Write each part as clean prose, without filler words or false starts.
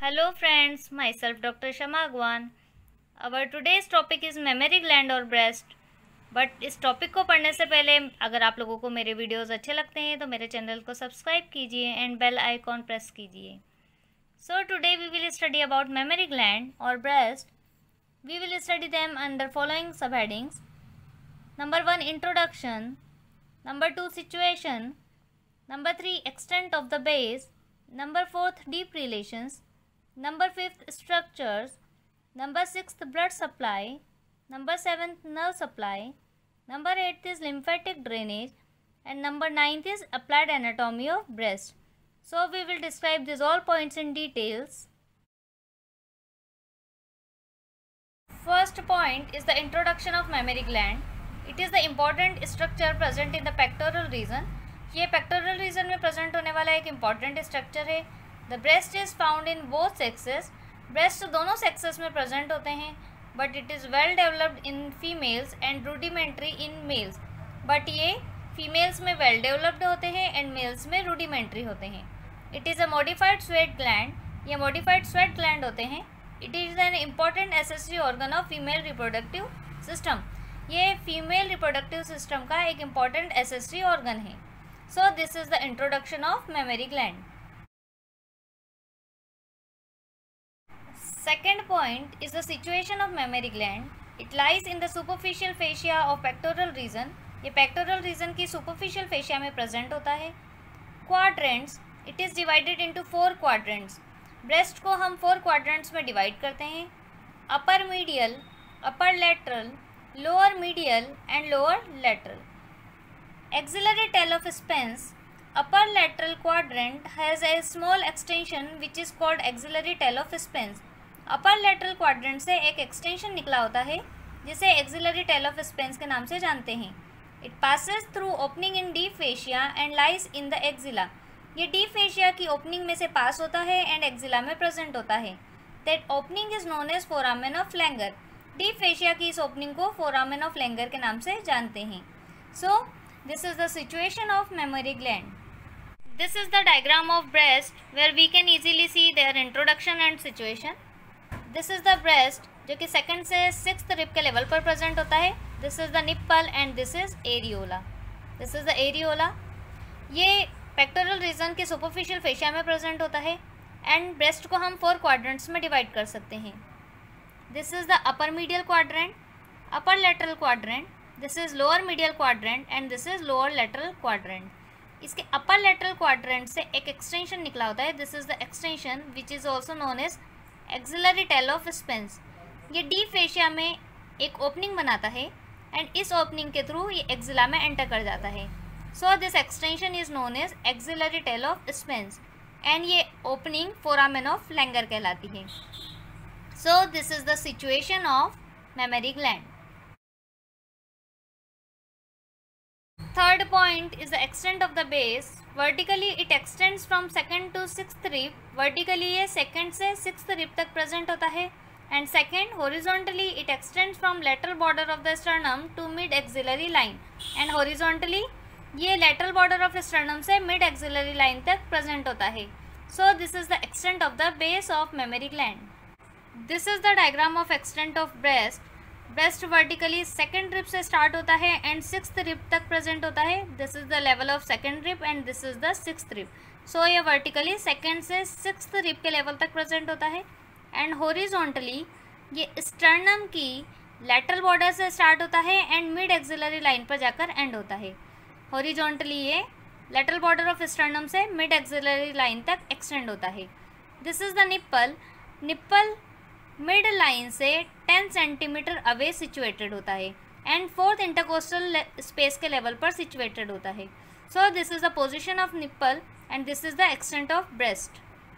Hello friends, myself Dr. Shama Agwan. Our today's topic is memory gland और breast. But इस topic को पढ़ने से पहले अगर आप लोगों को मेरे वीडियोस अच्छे लगते हैं तो मेरे चैनल को सब्सक्राइब कीजिए एंड बेल आइकॉन प्रेस कीजिए. So today we will study about memory gland और breast. We will study them under following sub headings. Number 1 introduction, number 2 situation, number 3 extent of the base, number 4 deep relations, number 5 structures, number 6 blood supply, number 7 nerve supply, number 8 is lymphatic drainage, and number 9 is applied anatomy of breast. So we will describe these all points in details. First point is the introduction of mammary gland. It is the important structure present in the pectoral region. ये pectoral region में present होने वाला एक important structure है. The breast is found in both sexes. Breast दोनों sexes में present होते हैं, but it is well developed in females and rudimentary in males. But ये females में well developed होते हैं and males में rudimentary होते हैं. It is a modified sweat gland. ये modified sweat gland होते हैं. It is an important accessory organ of female reproductive system. ये female reproductive system का एक important accessory organ है. So this is the introduction of mammary gland. Second point is the situation of mammary gland. It lies in the superficial fascia of pectoral region. ये pectoral region की superficial fascia में present होता है. Quadrants. It is divided into 4 quadrants. Breast को हम 4 quadrants में divide करते हैं. Upper medial, upper lateral, lower medial and lower lateral. Axillary tail of Spence. Upper lateral quadrant has a small extension which is called axillary tail of Spence. Upper lateral quadrant से एक extension निकला होता है जिसे axillary tail of Spence के नाम से जानते हैं. It passes through opening in deep fascia and lies in the axilla. ये डीप फेशिया की ओपनिंग में से पास होता है एंड एक्सिला में प्रेजेंट होता है. That opening is known as foramen of Langer. Deep fascia की इस ओपनिंग को फोरामेन ऑफ लैंगर के नाम से जानते हैं. So this is the situation of memory gland. This is the diagram of breast where we can easily see their introduction and situation. This is the breast जो कि second से 6th rib के level पर present होता है. This is the nipple and this is areola. This is the areola. ये pectoral region के superficial fascia में प्रेजेंट होता है एंड ब्रेस्ट को हम 4 क्वाड्रेंट्स में डिवाइड कर सकते हैं. This is the upper medial quadrant, upper lateral quadrant, this is lower medial quadrant and this is lower lateral quadrant. इसके अपर लेटरल क्वाड्रेंट से एक एक्सटेंशन निकला होता है. This is the extension which is also known as axillary tail of Spence. ये deep fascia में एक opening बनाता है एंड इस ओपनिंग के थ्रू ये एक्सिला में एंटर कर जाता है. So this extension is known as axillary tail of Spence and ये ओपनिंग फोरामेन ऑफ लैंगर कहलाती है. So this is the situation of memory gland. Third point is the extent of the base. Vertically it extends from 2nd to 6th rib. Vertically ये 2nd से 6th rib तक present होता है and second horizontally it extends from lateral border of the sternum to mid axillary line and horizontally ये lateral border of sternum से mid axillary line तक present होता है. So this is the extent of the base of mammary gland. This is the diagram of extent of breast. Breast vertically 2nd rib से start होता है and 6th rib तक present होता है. This is the level of 2nd rib and this is the 6th rib. So ये vertically 2nd से 6th rib के level तक प्रेजेंट होता है एंड हॉरिजॉन्टली ये स्टर्नम की लैटरल बॉर्डर से स्टार्ट होता है एंड मिड एक्सिलरी लाइन पर जाकर एंड होता है. हॉरिजॉन्टली ये लैटरल बॉर्डर ऑफ स्टर्नम से मिड एक्सिलरी लाइन तक एक्सटेंड होता है. This is the nipple. Nipple mid line से 10 सेंटीमीटर अवे सिचुएटेड होता है एंड 4th इंटरकोस्टल स्पेस के लेवल पर सिचुएटेड होता है. So this is the position of nipple and this is the extent of breast.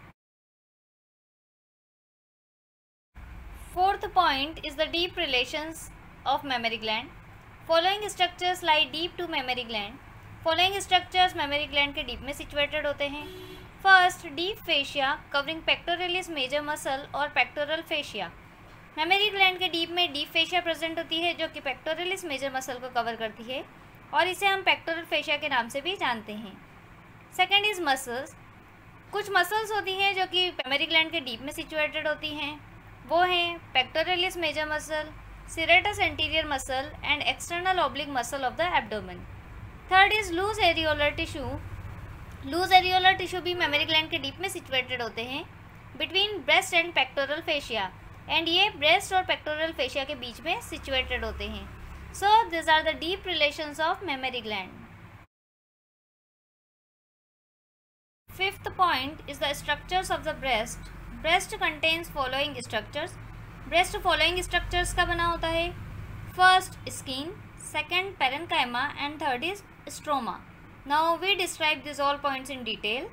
Fourth point is the deep relations of mammary gland. Following structures lie deep to mammary gland. Following structures mammary gland के deep में situated होते हैं. First deep fascia covering pectoralis major muscle और pectoral fascia. Memory gland के deep में deep fascia present होती है जो कि पेक्टोरलिस मेजर मसल को कवर करती है और इसे हम पेक्टोरल फेशिया के नाम से भी जानते हैं. Second is muscles. कुछ मसल्स होती हैं जो कि मेमोरी ग्लैंड के डीप में सिचुएटेड होती हैं, वो हैं pectoralis major muscle, serratus anterior muscle and external oblique muscle of the abdomen. Third is loose areolar tissue. Loose areolar tissue भी मेमोरी ग्लैंड के डीप में सिचुएटेड होते हैं between breast and pectoral fascia, and ये breast और pectoral fascia के बीच में सिचुएटेड होते हैं। So this are the deep relations of memory gland. Fifth point is the structures of the breast. Breast contains following structures. Breast following structures का बना होता है. First skin, second parenchyma and third is stroma. Now we describe these all points in detail.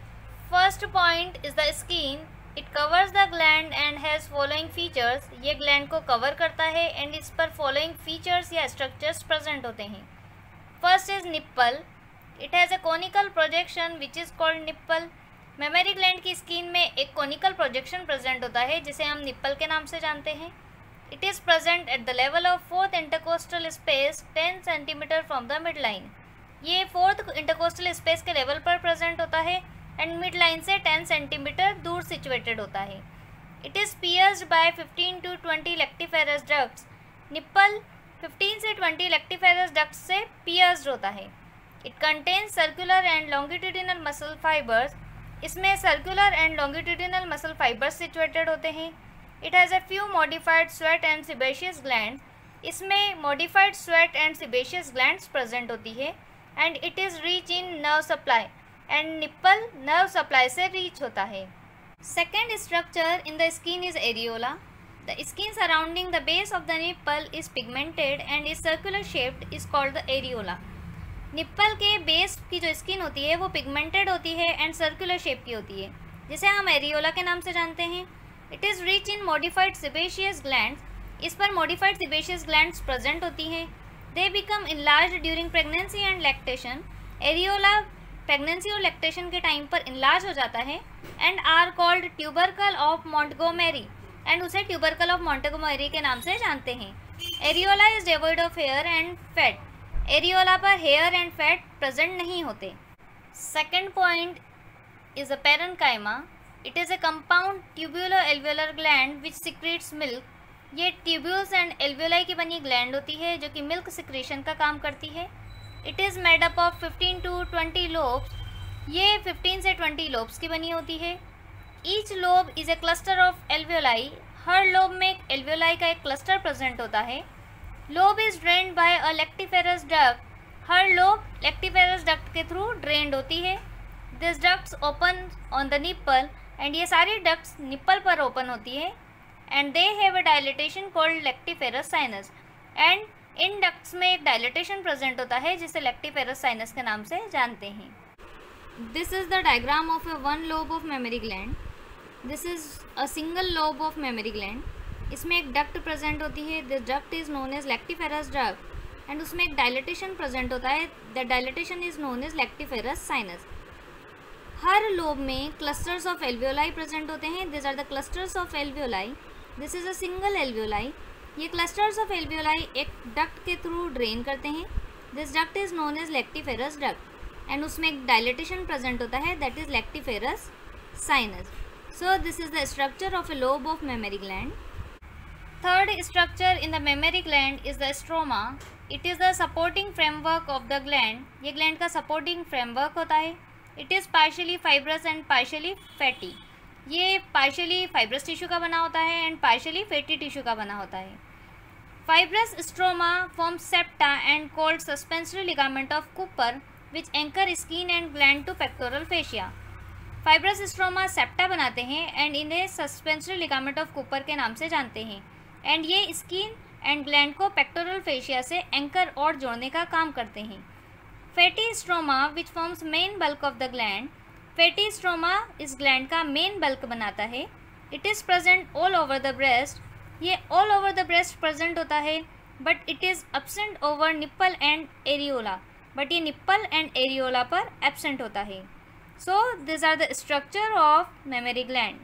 First point is the skin. It covers the gland and has following features. ये gland को cover करता है and इस पर following features या structures present होते हैं. First is nipple. It has a conical projection which is called nipple. Memory gland की स्किन में एक कोनिकल प्रोजेक्शन प्रेजेंट होता है जिसे हम निप्पल के नाम से जानते हैं. It is present at the level of fourth intercostal space 10 centimetre from the mid line. ये फोर्थ इंटरकोस्टल स्पेस के लेवल पर प्रेजेंट होता है एंड मिड लाइन से 10 सेंटीमीटर दूर सिचुएटेड होता है. It is pierced by 15 to 20 lactiferous ducts. Nipple 15 से 20 लेक्टिफेरस डक्ट्स से पियर्स्ड होता है. It contains circular and longitudinal muscle fibres. इसमें circular and longitudinal muscle fibres situated होते हैं. It has a few modified sweat and sebaceous gland. इसमें modified sweat and sebaceous glands present होती है and it is rich in nerve supply and nipple nerve supply से rich होता है. Second structure in the skin is areola. The skin surrounding the base of the nipple is pigmented and is circular shaped is called the areola. Nipple के base की जो skin होती है वो pigmented होती है एंड सर्कुलर शेप की होती है जिसे हम एरियोला के नाम से जानते हैं. It is rich in modified sebaceous glands. इस पर मॉडिफाइड सिबेशियस ग्लैंड्स प्रेजेंट होती हैं. They become enlarged during pregnancy and lactation. Areola pregnancy और लैक्टेशन के टाइम पर इनलार्ज हो जाता है and are called tubercle of Montgomery, and उसे ट्यूबरकल ऑफ मॉन्टगोमेरी के नाम से जानते हैं. Areola is devoid of hair and fat. Areola पर हेयर एंड फैट प्रेजेंट नहीं होते. Second point is a parenchyma. It is a compound tubulo alveolar gland which secretes milk. ये ट्यूब्यूल्स एंड एल्वियोलाई की बनी ग्लैंड होती है जो कि मिल्क सिक्रेशन का काम करती है. It is made up of 15 to 20 lobes. ये 15 से 20 लोब्स की बनी होती है. Each lobe is a cluster of alveoli. हर लोब में एक एल्वियोलाई का एक क्लस्टर प्रेजेंट होता है. Lobe is drained by a lactiferous duct. हर लोब लेक्टिफेरस डक्ट के थ्रू ड्रेन्ड होती है. This ducts open on the nipple and ये सारी डक्ट्स निप्पल पर ओपन होती है and they have a dilatation called lactiferous sinus. And इन डक्ट्स में एक डायलिटेशन प्रेजेंट होता है जिसे लेक्टिफेरस साइनस के नाम से जानते हैं. This is the diagram of a one lobe of memory gland. This is a single lobe of memory gland. इसमें एक डक्ट प्रेजेंट होती है. This duct is known as lactiferous duct and उसमें एक डायलिटेशन प्रेजेंट होता है. The dilatation is known as lactiferous sinus. हर lobe में क्लस्टर्स ऑफ एल्वियोलाई प्रेजेंट होते हैं. This are the clusters of alveoli. This is a single alveoli. ये clusters of alveoli एक डक्ट के थ्रू ड्रेन करते हैं. This duct is known as lactiferous duct and उसमें एक डायलिटेशन प्रेजेंट होता है that is lactiferous sinus. So this is the structure of a lobe of memory gland. Third structure in the mammary gland is the stroma. It is the supporting framework of the gland. ये gland का supporting framework होता है. It is partially fibrous and partially fatty. ये partially fibrous tissue का बना होता है and partially fatty tissue का बना होता है. Fibrous stroma forms septa and called suspensory ligament of Cooper which anchor skin and gland to pectoral fascia. Fibrous stroma septa बनाते हैं and इन्हें suspensory ligament of Cooper के नाम से जानते हैं. एंड ये स्किन एंड ग्लैंड को पेक्टोरल फेशिया से एंकर और जोड़ने का काम करते हैं. Fatty stroma which forms main bulk of the gland. Fatty stroma इस ग्लैंड का मेन बल्क बनाता है. It is present all over the breast. ये all over the breast present होता है but it is absent over nipple and areola. But ये nipple and areola पर absent होता है. So this are the structure of memory gland.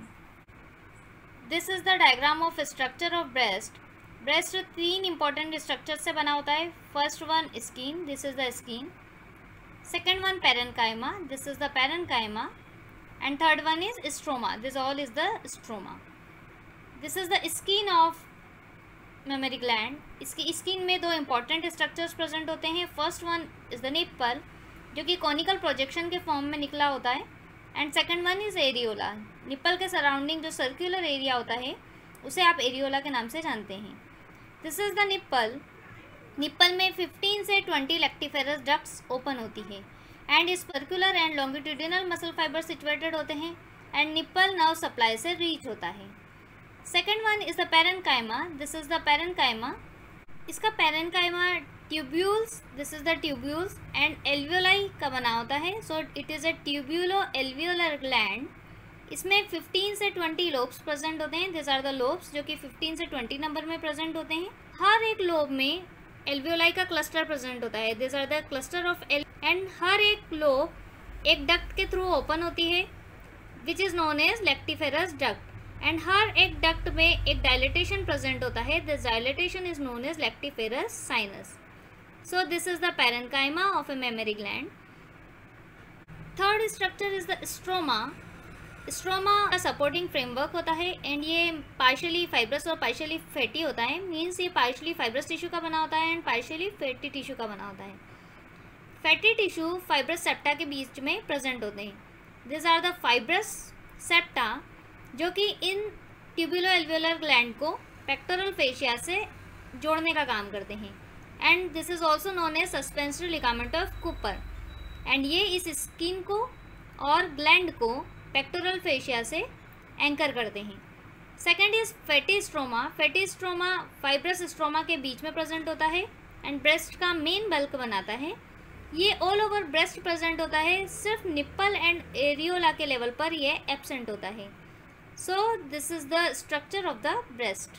This is the diagram of structure of breast. Breast 3 important structure से बना होता है. First one skin. This is the skin. Second one parenchyma. This is the parenchyma. and third one is stroma. This all is the stroma. This is the skin of mammary gland. इसकी skin में दो important structures present होते हैं. First one is the nipple, जो कि conical projection के form में निकला होता है, and second one is areola. Nipple के सराउंडिंग जो सर्कुलर एरिया होता है उसे आप एरियोला के नाम से जानते हैं. This is the nipple. Nipple में 15 से 20 लैक्टिफेरस डक्ट्स ओपन होती है, एंड इस circular and longitudinal muscle fiber situated होते हैं, एंड निप्पल नर्व सप्लाई से रीच होता है. Second one is the parenchyma. This is the parenchyma. इसका parenchyma tubules, this is the tubules and alveoli का बना होता है. So it is a tubulo alveolar gland. इसमें 15 से 20 लोब्स प्रेजेंट होते हैं. दिस आर द लोब्स जो कि 15 से 20 नंबर में प्रेजेंट होते हैं. हर एक लोब में एल्वियोलाई का क्लस्टर प्रेजेंट होता है. This are the cluster of and हर एक लोब एक डक्ट के थ्रू ओपन होती है, which is known as lactiferous duct. And हर एक डक्ट में एक डायलेटेशन प्रेजेंट होता है. This dilatation is known as lactiferous sinus. So this is the parenchyma of a mammary gland. Third structure is the stroma. Stroma का supporting framework होता है, and ये पार्शियली फाइब्रस और पार्शियली फैटी होता है. Means ये पार्शियली फाइब्रस टिश्यू का बना होता है एंड पार्शियली फैटी टिश्यू का बना होता है. फैटी टिश्यू फाइब्रस सेप्टा के बीच में प्रेजेंट होते हैं. This are the fibrous septa जो कि इन ट्यूबुलो एल्वियोलर ग्लैंड को पेक्टोरल फेशिया से जोड़ने का काम करते हैं. And this is also known as suspensory ligament of Cooper. And ये इस स्किन को और ग्लैंड को पेक्टोरल फेशिया से एंकर करते हैं. Second is fatty stroma. Fatty stroma fibrous stroma के बीच में प्रेजेंट होता है एंड ब्रेस्ट का मेन बल्क बनाता है. ये ऑल ओवर ब्रेस्ट प्रेजेंट होता है, सिर्फ निप्पल एंड एरियोला के लेवल पर ये एब्सेंट होता है. So this is the structure of the breast.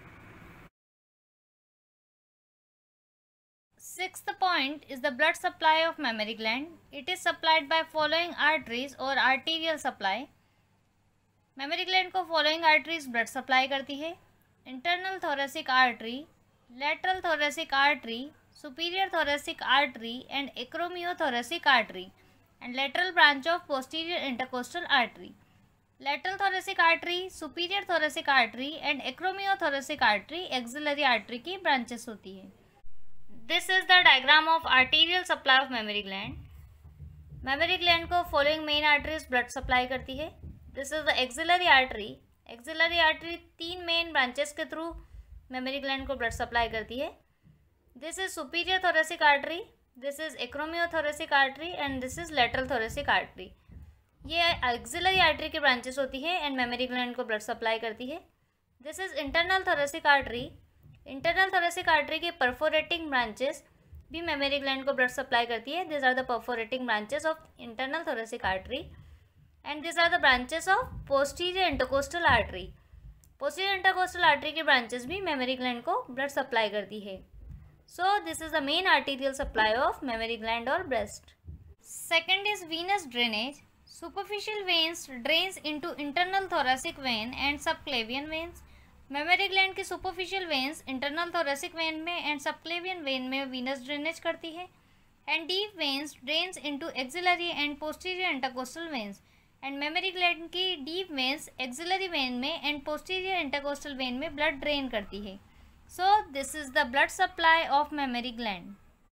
Sixth point is the blood supply of mammary gland. It is supplied by following arteries or arterial supply. Mammary gland को following arteries blood supply करती है. Internal thoracic artery, lateral thoracic artery, superior thoracic artery and acromiothoracic artery, and lateral branch of posterior intercostal artery. Lateral thoracic artery, superior thoracic artery and acromiothoracic artery axillary artery की branches होती है. This is the diagram of arterial supply of mammary gland. Mammary gland को following main arteries blood supply करती है. This is the axillary artery. Axillary artery 3 main branches के through mammary gland को blood supply करती है. This is superior thoracic artery, this is acromiothoracic artery and this is lateral thoracic artery. ये axillary artery की branches होती है and mammary gland को blood supply करती है. This is internal thoracic artery. Internal thoracic artery के perforating branches भी memory gland को ब्लड सप्लाई करती है. This are the perforating branches of internal thoracic artery and this are the branches of posterior intercostal artery. Posterior intercostal artery की branches भी memory gland को blood supply करती है. So this is the main arterial supply of memory gland और breast. Second is venous drainage. Superficial veins drains into internal thoracic vein and subclavian veins. Mammary gland की superficial veins internal thoracic vein में and subclavian vein में venous drainage करती है. And deep veins drains into axillary and posterior intercostal veins. And mammary gland की deep veins axillary vein में and posterior intercostal vein में blood drain करती है. So this is the blood supply of memory gland.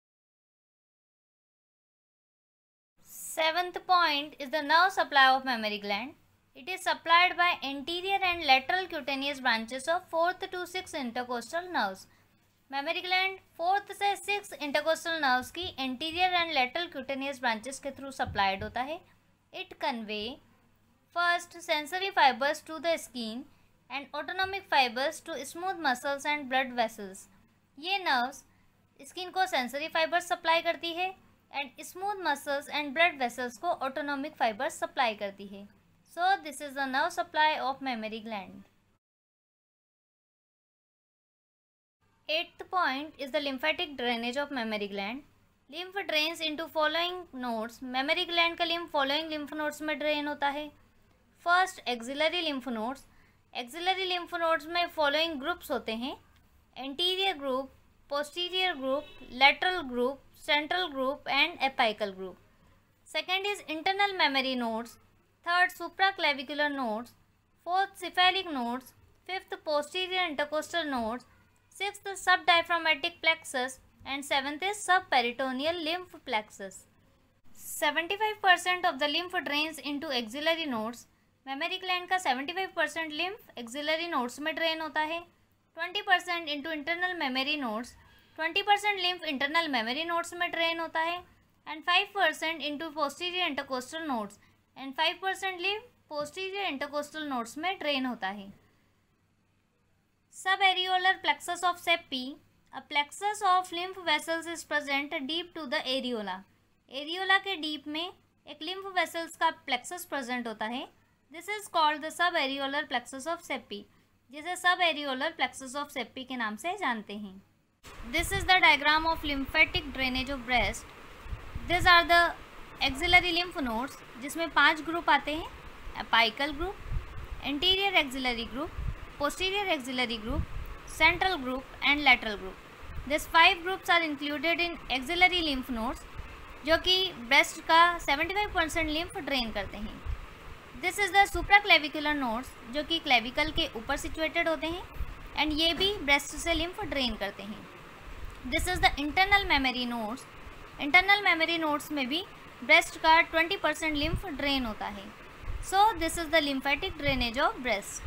Seventh point is the nerve supply of mammary gland. It is supplied by anterior and lateral cutaneous branches of 4th to 6th intercostal nerves. Mammary gland 4th से 6th intercostal nerves की anterior and lateral cutaneous branches के through supplied होता है. It convey first sensory fibers to the skin and autonomic fibers to smooth muscles and blood vessels. ये nerves skin को sensory fibers supply करती है and smooth muscles and blood vessels को autonomic fibers supply करती है. So this is the nerve supply of memory gland. Eighth point is the lymphatic drainage of memory gland. Lymph drains into following nodes. Mammary gland का lymph following lymph nodes में drain होता है. First axillary lymph nodes. Axillary lymph nodes में following groups होते हैं: anterior group, posterior group, lateral group, central group and apical group. Second is internal memory nodes. Third, supraclavicular nodes. Fourth, cephalic nodes. Fifth, posterior intercostal nodes. Sixth, subdiaphragmatic plexus. And seventh is subperitoneal lymph plexus. 75% of the lymph drains into axillary nodes. Mammary gland का 75% lymph axillary nodes में drain होता है, 20% into internal mammary nodes, 20% lymph internal mammary nodes में drain होता है, and 5% into posterior intercostal nodes, and 5% lymph posterior intercostal nodes में drain होता है. Subareolar plexus of Sappey. A plexus of lymph vessels is present deep to the areola. Areola के deep में एक lymph vessels का plexus present होता है. This is called the subareolar plexus of Sappey, जिसे subareolar plexus of Seppi के नाम से जानते हैं. This is the diagram of lymphatic drainage of breast. This are the axillary lymph nodes, जिसमें 5 group आते हैं. Apical group, anterior axillary group, posterior axillary group, central group and lateral group. This 5 groups are included in axillary lymph nodes, जो कि breast का 75% lymph drain करते हैं. This is the supraclavicular nodes, जो कि क्लेविकल के ऊपर सिचुएटेड होते हैं, एंड ये भी ब्रेस्ट से लिम्फ ड्रेन करते हैं. This is the internal mammary nodes. Internal mammary nodes में भी ब्रेस्ट का 20% लिम्फ ड्रेन होता है. So this is the lymphatic drainage of breast.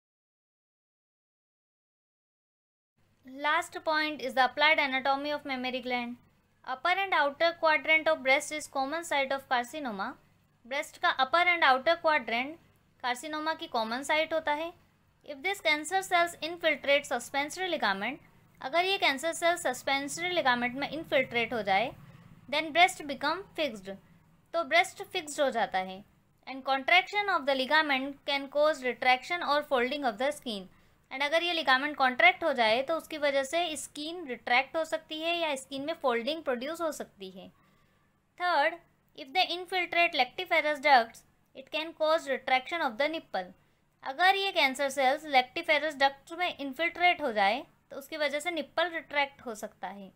Last point is the applied anatomy of memory gland. Upper and outer quadrant of breast is common site of carcinoma. Breast का upper and outer quadrant carcinoma की common site होता है. If this cancer cells infiltrate suspensory ligament, अगर ये cancer cell suspensory ligament में infiltrate हो जाए, then breast become fixed, तो ब्रेस्ट फिक्स्ड हो जाता है. And contraction of the ligament can cause retraction और folding of the skin. And अगर ये लिगामेंट कॉन्ट्रैक्ट हो जाए तो उसकी वजह से स्किन रिट्रैक्ट हो सकती है या स्किन में फोल्डिंग प्रोड्यूस हो सकती है. Third, if they infiltrate lactiferous ducts, it can cause retraction of the nipple. अगर ये कैंसर सेल्स लैक्टिफेरस डक्ट्स में इन्फिल्ट्रेट हो जाए तो उसकी वजह से निप्पल रिट्रैक्ट हो सकता है.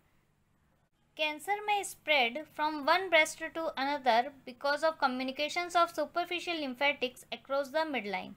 Cancer may spread from one breast to another because of communications of superficial lymphatics across the mid line.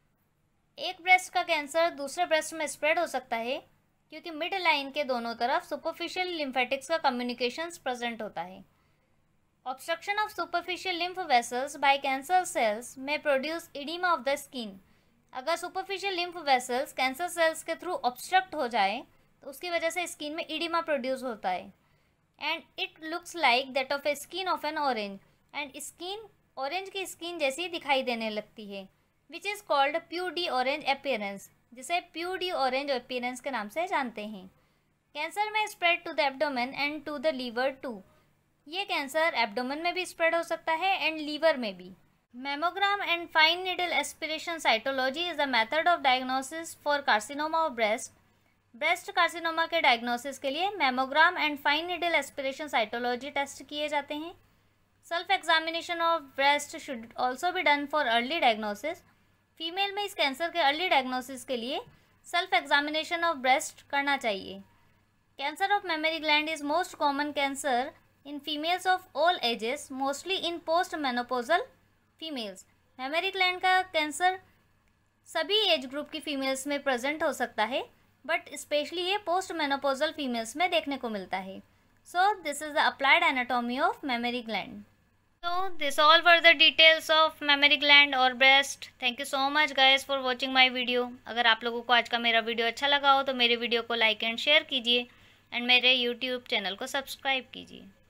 एक ब्रेस्ट का कैंसर दूसरे ब्रेस्ट में स्प्रेड हो सकता है क्योंकि मिड लाइन के दोनों तरफ सुपरफिशियल लिम्फेटिक्स का कम्युनिकेशंस प्रेजेंट होता है. Obstruction of superficial lymph vessels by cancer cells may produce edema of the skin. अगर superficial lymph vessels cancer cells के थ्रू ऑब्स्ट्रक्ट हो जाए तो उसकी वजह से स्किन में इडिमा प्रोड्यूस होता है. And it looks like that of a skin of an orange. And skin orange की स्किन जैसी दिखाई देने लगती है, which is called peau de orange appearance, जिसे प्यू डी ऑरेंज अपीयरेंस के नाम से जानते हैं. Cancer may spread to the abdomen and to the liver too. ये कैंसर एब्डोमेन में भी स्प्रेड हो सकता है एंड लीवर में भी. Mammogram and fine needle aspiration cytology is a method of diagnosis for carcinoma of breast. Breast carcinoma के diagnosis के लिए mammogram and fine needle aspiration cytology test किए जाते हैं. Self examination of breast should also be done for early diagnosis. Female में इस cancer के early diagnosis के लिए सेल्फ एग्जामिनेशन ऑफ ब्रेस्ट करना चाहिए. Cancer of memory gland is most common cancer in females of all ages, mostly in post-menopausal females. Mammary gland का cancer सभी age group की फीमेल्स में प्रेजेंट हो सकता है, बट स्पेशली ये पोस्ट मेनोपॉजल फीमेल्स में देखने को मिलता है. So this is the applied anatomy of memory gland. So this all were the details of memory gland और breast. Thank you so much guys for watching my video. अगर आप लोगों को आज का मेरा वीडियो अच्छा लगा हो तो मेरे वीडियो को लाइक एंड शेयर कीजिए एंड मेरे यूट्यूब चैनल को सब्सक्राइब कीजिए.